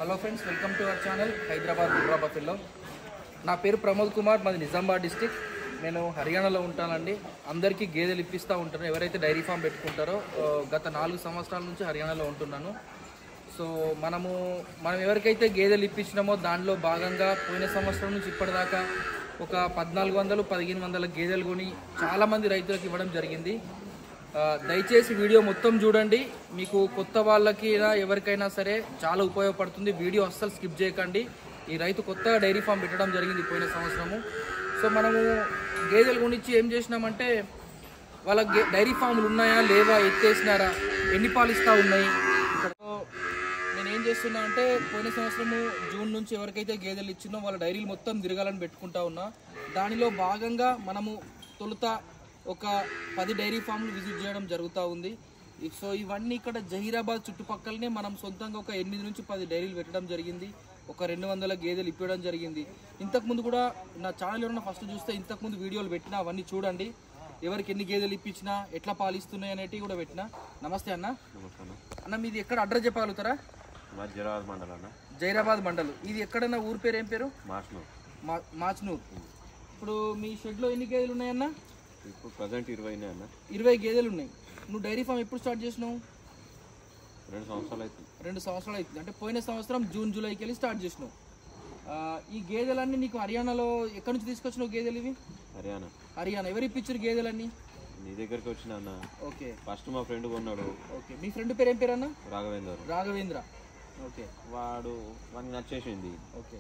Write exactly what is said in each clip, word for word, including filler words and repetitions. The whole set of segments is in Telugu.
Hello friends, welcome to our channel Hyderabad Burra buffalo. నా పేరు ప్రమోద్ కుమార్, మాది నిజామాబాద్ డిస్టిక్. నేను హర్యానాలో ఉంటానండి. అందరికీ గేదెలు ఇప్పిస్తూ ఉంటాను. ఎవరైతే డైరీ ఫామ్ పెట్టుకుంటారో గత నాలుగు సంవత్సరాల నుంచి హర్యానాలో ఉంటున్నాను. సో మనము మనం ఎవరికైతే గేదెలు ఇప్పించినామో దానిలో భాగంగా పోయిన సంవత్సరం నుంచి ఇప్పటిదాకా ఒక పద్నాలుగు వందలు పదిహేను వందల గేదెలు కొని చాలామంది రైతులకు ఇవ్వడం జరిగింది. దయచేసి వీడియో మొత్తం చూడండి. మీకు కొత్త వాళ్ళకి ఎవరికైనా సరే చాలా ఉపయోగపడుతుంది. వీడియో అస్సలు స్కిప్ చేయకండి. ఈ రైతు కొత్తగా డైరీ ఫామ్ పెట్టడం జరిగింది పోయిన సంవత్సరము. సో మనము గేదెల గురించి ఏం చేసినామంటే, వాళ్ళ డైరీ ఫామ్లు ఉన్నాయా లేవా, ఎత్తేసినారా, ఎన్ని పాలు ఇస్తూ ఉన్నాయి. నేను ఏం చేస్తున్నా అంటే, పోయిన సంవత్సరము జూన్ నుంచి ఎవరికైతే గేదెలు ఇచ్చినో వాళ్ళ డైరీలు మొత్తం తిరగాలని పెట్టుకుంటా ఉన్నా. దానిలో భాగంగా మనము తొలుత ఒక పది డైరీ ఫామ్లు విజిట్ చేయడం జరుగుతూ ఉంది. సో ఇవన్నీ ఇక్కడ జహీరాబాద్ చుట్టుపక్కలనే మనం సొంతంగా ఒక ఎనిమిది నుంచి పది డైరీలు పెట్టడం జరిగింది. ఒక రెండు వందల గేదెలు ఇప్పడం జరిగింది. ఇంతకుముందు కూడా నా ఛానల్ ఎవరైనా ఫస్ట్ చూస్తే ఇంతకుముందు వీడియోలు పెట్టినా, అవన్నీ చూడండి. ఎవరికి ఎన్ని గేదెలు ఇప్పించినా, ఎట్లా పాలిస్తున్నాయి అనేటివి కూడా పెట్టినా. నమస్తే అన్న. అన్న మీది ఎక్కడ అడ్రస్ చెప్పగలుగుతారా? జైరాబాద్ మండలం అన్న. జైరాబాద్ మండలం. ఇది ఎక్కడన్నా ఊరు పేరు ఏం పేరు? మాచ్నూర్. మాచ్నూర్. ఇప్పుడు మీ షెడ్లో ఎన్ని గేదెలు ఉన్నాయన్న? ఇప్పుడు ప్రజెంట్ ఇరవై అన్న. ఇరవై గేదెలు ఉన్నాయి. నువ్వు డైరీ ఫామ్ ఎప్పుడు స్టార్ట్ చేసినావు? రెండు సంవత్సరాలు అవుతుంది. రెండు సంవత్సరాలు అవుతుంది. అంటే పోయిన సంవత్సరం జూన్ జూలైకి వెళ్ళి స్టార్ట్ చేసినావు. ఈ గేదెలన్నీ నీకు హర్యానాలో ఎక్కడి నుంచి తీసుకొచ్చినావు గేదెలు ఇవి? హర్యానా. హర్యానా. ఎవరు ఇప్పించారు గేదెలన్నీ? నీ దగ్గరికి వచ్చిన అన్న. ఓకే. ఫస్ట్ మా ఫ్రెండ్ కొన్నాడు. ఓకే. మీ ఫ్రెండ్ పేరు ఏం పేరు అన్న? రాఘవేంద్ర. రాఘవేంద్ర. ఓకే. వాడు మనకి నచ్చేసింది. ఓకే.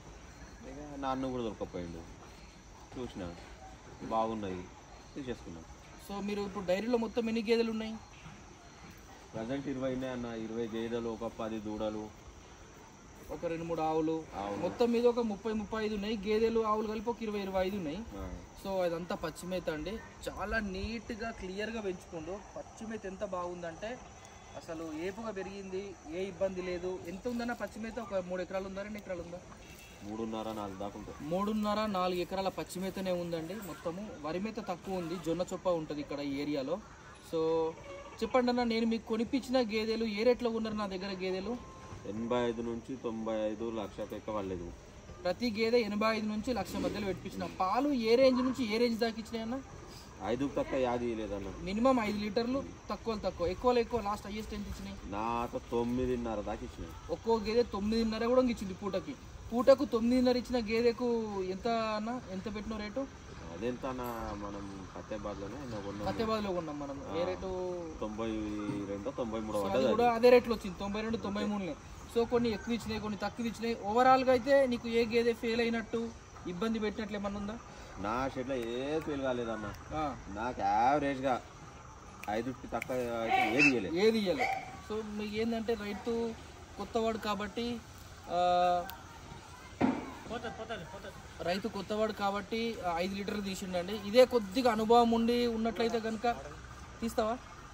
నాన్న కూడా దొరకపోయిండు. చూసిన బాగున్నాయి, తీసేసుకున్నాం. సో మీరు ఇప్పుడు డైరీలో మొత్తం ఎన్ని గేదెలు ఉన్నాయి? ప్రజెంట్ ఇరవై ఉన్నాయి అన్న. ఇరవై గేదెలు, ఒక పది దూడలు, ఒక రెండు మూడు ఆవులు, మొత్తం మీద ఒక ముప్పై ముప్పై ఐదు ఉన్నాయి. గేదెలు ఆవులు కలిపి ఒక ఇరవై ఇరవై ఐదు ఉన్నాయి. సో అదంతా పచ్చిమేత అండి. చాలా నీట్గా క్లియర్గా పెంచుకోండు. పచ్చిమేత ఎంత బాగుందంటే అసలు ఏపుగా పెరిగింది, ఏ ఇబ్బంది లేదు. ఎంత ఉందన్న పచ్చిమేత? ఒక మూడు ఎకరాలు ఉందా, రెండు ఎకరాలు ఉందా? మూడున్నర నాలుగు దాకా ఉంటుంది. మూడున్నర నాలుగు ఎకరాల పచ్చిమేతనే ఉందండి. మొత్తము వరి మేత తక్కువ ఉంది, జొన్న చొప్ప ఉంటుంది ఇక్కడ ఈ ఏరియాలో. సో చెప్పండి అన్న, నేను మీకు కొనిపించిన గేదెలు ఏ రేట్లో ఉన్నారు నా దగ్గర గేదెలు? ఎనభై ఐదు నుంచి తొంభై ఐదు లక్ష ఎక్క వాళ్ళలేదు. ప్రతి గేదె ఎనభై ఐదు నుంచి లక్ష మధ్యలో పెట్టించిన. పాలు ఏ రేంజ్ నుంచి ఏ రేంజ్ దాకా ఇచ్చినాయన్న? ఐదు తక్కువ యాది లేదన్న. మినిమం ఐదు లీటర్లు, తక్కువ తక్కువ, ఎక్కువలో ఎక్కువ లాస్ట్ హైయెస్ట్ ఎంత ఇచ్చినాయి? నాతో తొమ్మిదిన్నర దాకా ఇచ్చినాయి. ఒక్కో గేదె తొమ్మిదిన్నర కూడా ఇచ్చింది పూటకి. పూటకు తొమ్మిదిన్నర ఇచ్చిన గేదెకు ఎంత అన్న, ఎంత పెట్టిన రేటు? అదెంత అన్న, మనం ఫతేబాద్లోనే ఫతేబాద్లో కొన్నాం మనం. ఏ రేటు? తొంభై రెండు తొంభై మూడు కూడా అదే రేట్లో వచ్చింది, తొంభై రెండు తొంభై మూడులే. సో కొన్ని ఎక్కువ ఇచ్చినాయి, కొన్ని తక్కువ ఇచ్చినాయి. ఓవరాల్గా అయితే నీకు ఏ గేదె ఫెయిల్ అయినట్టు, ఇబ్బంది పెట్టినట్లు ఏమన్నా ఉందా? నా షెడ్లో ఏ ఫెయిల్ కాలేదన్న. నాకు యావరేజ్గా ఐదు తక్కువ అయితే ఏది ఇవ్వలేదు, ఏది ఇవ్వలేదు. సో మీకు ఏంటంటే రైతు కొత్తవాడు కాబట్టి రైతు కొత్తవాడు కాబట్టి ఐదు లీటర్లు తీసిండండి. ఇదే కొద్దిగా అనుభవం ఉండి ఉన్నట్లయితే కనుక తీస్తావా?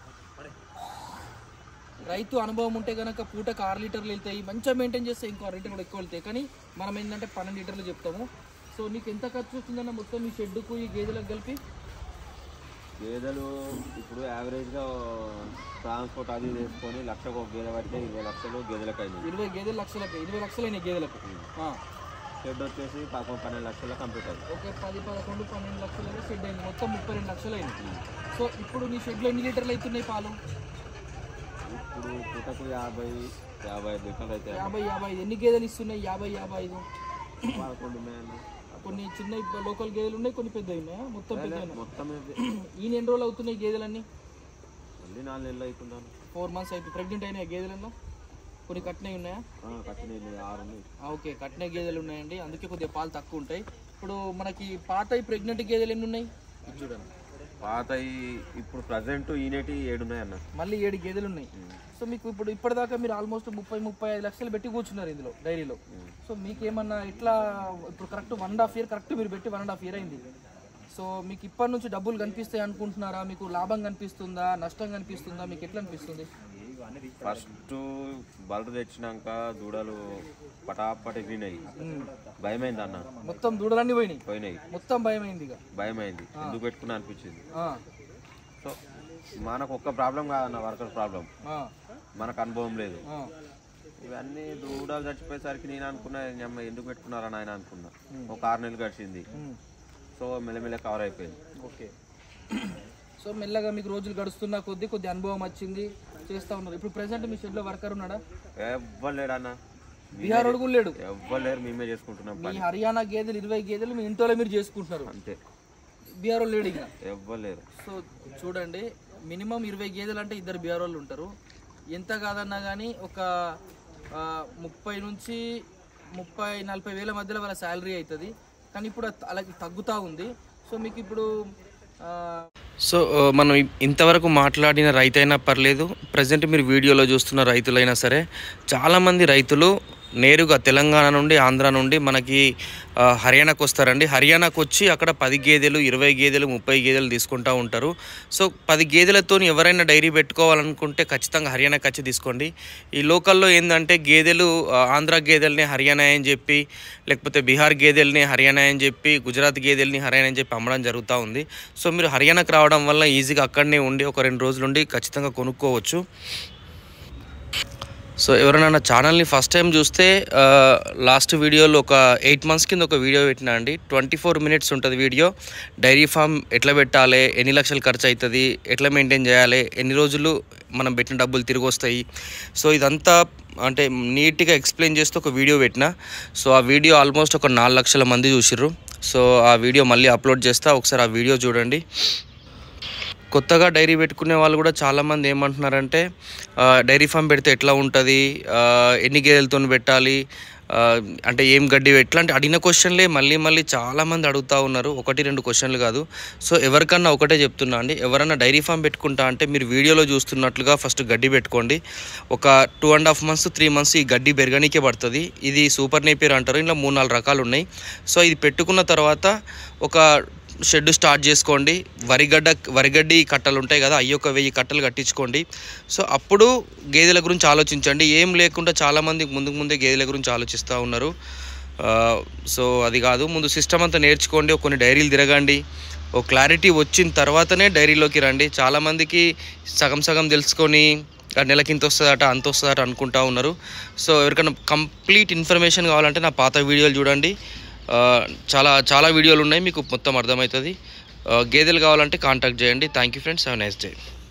రైతు అనుభవం ఉంటే కనుక పూటకు ఆరు లీటర్లు వెళ్తాయి. మంచిగా మెయింటైన్ చేస్తే ఇంకో ఆరు లీటర్లు కూడా ఎక్కువ వెళ్తాయి. కానీ మనం ఏంటంటే పన్నెండు లీటర్లు చెప్తాము. సో నీకు ఎంత ఖర్చు వస్తుందన్న మొత్తం ఈ షెడ్డుకు ఈ గేదెలకు కలిపి? గేదెలు ఇప్పుడు యావరేజ్గా ట్రాన్స్పోర్ట్ అది చేసుకొని లక్షకు ఒక గేదె పడితే ఇరవై లక్షలు గేదెలకు అయింది. ఇరవై గేదెలు లక్షలకు, ఇరవై లక్షలు అయినాయి గేదెలకు. షెడ్ వచ్చేసి పదకొండు పన్నెండు లక్షలు కంప్లీట్ అయింది. ఓకే. పది పదకొండు పన్నెండు లక్షలు అయితే షెడ్ అయింది. మొత్తం ముప్పై రెండు లక్షలు అయింది. సో ఇప్పుడు నీ షెడ్లో ఎన్ని లీటర్లు అవుతున్నాయి పాలు? ఇప్పుడు పూటకు యాభై యాభై ఐదు లీటర్లు అయితే. యాభై యాభై ఐదు. ఎన్ని గేదెలు ఇస్తున్నాయి? యాభై యాభై ఐదు పదకొండు ఉన్నాయండి. కొన్ని చిన్న లోకల్ గేదెలు ఉన్నాయి, కొన్ని పెద్దవి ఉన్నాయా? మొత్తం పెద్ద మొత్తం ఈయన ఎన్ని రోజులు అవుతున్నాయి గేదెలన్నీ? మళ్ళీ నాలుగు నెలలు అవుతున్నాను. ఫోర్ మంత్స్ అయితే ప్రెగ్నెంట్ అయినాయి గేదెలలో? కొన్ని కట్టినవి ఉన్నాయా? కట్టినవి ఆరు ఉన్నాయి. ఓకే. కట్టిన గేదెలు ఉన్నాయండి, అందుకే కొద్దిగా పాలు తక్కువ ఉంటాయి. ఇప్పుడు మనకి పాత ప్రెగ్నెంట్ గేదెలు ఎన్ని ఉన్నాయి చూడండి. పాత ఇప్పుడు ప్రజెంట్ ఈనేటి ఏడు ఉన్నాయి అన్న. మళ్ళీ ఏడు గేదెలు ఉన్నాయి. సో మీకు ఇప్పుడు ఇప్పటిదాకా మీరు ఆల్మోస్ట్ ముప్పై ముప్పై ఐదు లక్షలు పెట్టి కూర్చున్నారు ఇందులో డైరీలో. సో మీకేమన్నా ఇట్లా ఇప్పుడు correct one and half year correct మీరు పెట్టి వన్ అండ్ హాఫ్ ఇయర్ అయింది. సో మీకు ఇప్పటి నుంచి డబ్బులు కనిపిస్తాయి అనుకుంటున్నారా? మీకు లాభం కనిపిస్తుందా, నష్టం కనిపిస్తుందా, మీకు ఎట్లా అనిపిస్తుంది? ఫస్ట్ బల్లు తెచ్చినాక దూడలు పటాపట్ ఎగిరినాయి. భయమైంది అన్న. మొత్తం దూడలన్నీ పోయినాయి పోయినాయి మొత్తం భయమైంది. ఇక భయమైంది, ఎందుకు పెట్టుకున్నా అనిపించింది. సో మనకు ఒక్క ప్రాబ్లం కాదన్న, వర్కర్ ప్రాబ్లం. మనకు అనుభవం లేదు. ఇవన్నీ దూడలు చచ్చిపోయేసరికి నేను అనుకున్నా అమ్మ ఎందుకు పెట్టుకున్నారని ఆయన అనుకున్నా. ఒక ఆరు నెలలు గడిచింది. సో మెల్లమెల్ల కవర్ అయిపోయింది. ఓకే. సో మెల్లగా మీకు రోజులు గడుస్తున్నా కొద్ది కొద్ది అనుభవం వచ్చింది, చేస్తూ ఉన్నారు. ఇప్పుడు ప్రెసెంట్ మీ షెడ్లో వర్కర్ ఉన్నాడా? ఎవ్వరు లేడు అన్న. బీహార్ అడుగు లేడు. ఎవ్వరు లేరు, మేమే చేసుకుంటున్నాం. మీ హర్యానా గేదెలు ఇరవై గేదెలు మీ ఇంట్లో మీరు చేసుకుంటున్నారు అంతే. బీహార్ లేడు ఇంకా ఎవ్వరు లేరు. సో చూడండి, మినిమం ఇరవై గేదెలు అంటే ఇద్దరు బీహార్ వాళ్ళు ఉంటారు. ఎంత కాదన్నా కానీ ఒక ముప్పై నుంచి ముప్పై నలభై వేల మధ్యలో వాళ్ళ శాలరీ అవుతుంది. కానీ ఇప్పుడు అలాగే తగ్గుతూ ఉంది. సో మీకు ఇప్పుడు సో మనం ఇంతవరకు మాట్లాడిన రైతైనా పర్లేదు, ప్రజెంట్ మీరు వీడియోలో చూస్తున్న రైతులైనా సరే, చాలామంది రైతులు నేరుగా తెలంగాణ నుండి ఆంధ్ర నుండి మనకి హర్యానాకు వస్తారండి. హర్యానాకు వచ్చి అక్కడ పది గేదెలు ఇరవై గేదెలు ముప్పై గేదెలు తీసుకుంటూ ఉంటారు. సో పది గేదెలతో ఎవరైనా డైరీ పెట్టుకోవాలనుకుంటే ఖచ్చితంగా హర్యానాకి వచ్చి తీసుకోండి. ఈ లోకల్లో ఏంటంటే గేదెలు ఆంధ్ర గేదెల్ని హర్యానా అని చెప్పి, లేకపోతే బీహార్ గేదెల్ని హర్యానా అని చెప్పి, గుజరాత్ గేదెల్ని హర్యానా అని చెప్పి అమ్మడం జరుగుతూ ఉంది. సో మీరు హర్యానాకు రావడం వల్ల ఈజీగా అక్కడనే ఉండి ఒక రెండు రోజులు ఉండి ఖచ్చితంగా కొనుక్కోవచ్చు. సో ఎవరైనా నా ఛానల్ని ఫస్ట్ టైం చూస్తే లాస్ట్ వీడియోలో ఒక ఎయిట్ మంత్స్ కింద ఒక వీడియో పెట్టినా అండి. ట్వంటీ ఫోర్ మినిట్స్ ఉంటుంది వీడియో. డైరీ ఫామ్ ఎట్లా పెట్టాలి, ఎన్ని లక్షలు ఖర్చు అవుతుంది, ఎట్లా మెయింటైన్ చేయాలి, ఎన్ని రోజులు మనం పెట్టిన డబ్బులు తిరిగి వస్తాయి, సో ఇదంతా అంటే నీట్గా ఎక్స్ప్లెయిన్ చేస్తూ ఒక వీడియో పెట్టిన. సో ఆ వీడియో ఆల్మోస్ట్ ఒక నాలుగు లక్షల మంది చూసిర్రు. సో ఆ వీడియో మళ్ళీ అప్లోడ్ చేస్తా, ఒకసారి ఆ వీడియో చూడండి. కొత్తగా డైరీ పెట్టుకునే వాళ్ళు కూడా చాలామంది ఏమంటున్నారంటే డైరీ ఫామ్ పెడితే ఎట్లా ఉంటుంది, ఎన్ని గేదెలతో పెట్టాలి, అంటే ఏం గడ్డి ఎట్లాంటి అడిగిన క్వశ్చన్లే మళ్ళీ మళ్ళీ చాలామంది అడుగుతూ ఉన్నారు. ఒకటి రెండు క్వశ్చన్లు కాదు. సో ఎవరికన్నా ఒకటే చెప్తున్నా అండి, ఎవరన్నా డైరీ ఫామ్ పెట్టుకుంటా అంటే మీరు వీడియోలో చూస్తున్నట్లుగా ఫస్ట్ గడ్డి పెట్టుకోండి. ఒక two and half months three months ఈ గడ్డి పెరగనీకే పడుతుంది. ఇది సూపర్ నేపియర్ అంటారు. ఇలా మూడు నాలుగు రకాలు ఉన్నాయి. సో ఇది పెట్టుకున్న తర్వాత ఒక షెడ్ స్టార్ట్ చేసుకోండి. వరిగడ్డ వరిగడ్డి కట్టలు ఉంటాయి కదా, అయ్యి ఒక వెయ్యి కట్టలు కట్టించుకోండి. సో అప్పుడు గేదెల గురించి ఆలోచించండి. ఏం లేకుండా చాలామంది ముందుకు ముందే గేదెల గురించి ఆలోచిస్తూ ఉన్నారు. సో అది కాదు, ముందు సిస్టమ్ అంతా నేర్చుకోండి, కొన్ని డైరీలు తిరగండి, ఓ క్లారిటీ వచ్చిన తర్వాతనే డైరీలోకి రండి. చాలామందికి సగం సగం తెలుసుకొని నెలకి ఇంత వస్తుందట అంత వస్తుందట అనుకుంటా ఉన్నారు. సో ఎవరికైనా కంప్లీట్ ఇన్ఫర్మేషన్ కావాలంటే నా పాత వీడియోలు చూడండి. చాలా చాలా వీడియోలు ఉన్నాయి, మీకు మొత్తం అర్థమవుతుంది. గేదెలు కావాలంటే కాంటాక్ట్ చేయండి. Thank you friends, have a nice day.